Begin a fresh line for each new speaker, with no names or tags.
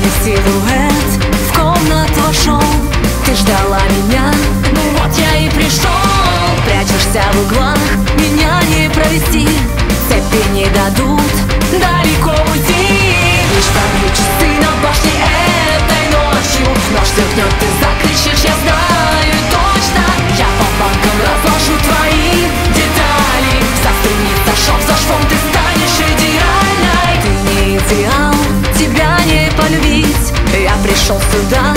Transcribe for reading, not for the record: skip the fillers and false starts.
Темный силуэт в комнату вошел. Ты ждала меня, ну вот я и пришел. Прячешься в углах, меня не провести. Цепи не дадут далеко уйти. Лишь пробьют часы на башне этой ночью. Нож сверкнет, ты закричишь, я знаю точно. Я по банкам разложу твои детали. Вся страница шов за швом, ты станешь идеальной. Ты не идеал, тебя не полюбить. Я пришел сюда